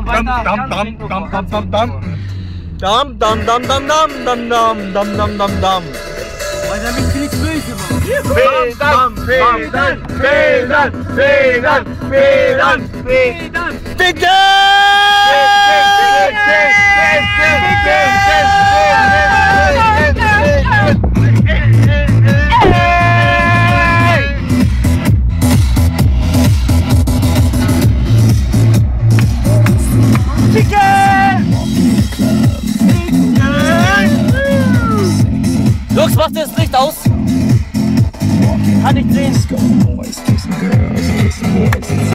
Weil damit bin ich böse, Mann. Lux, mach dir das Licht aus. Kann ich sehen.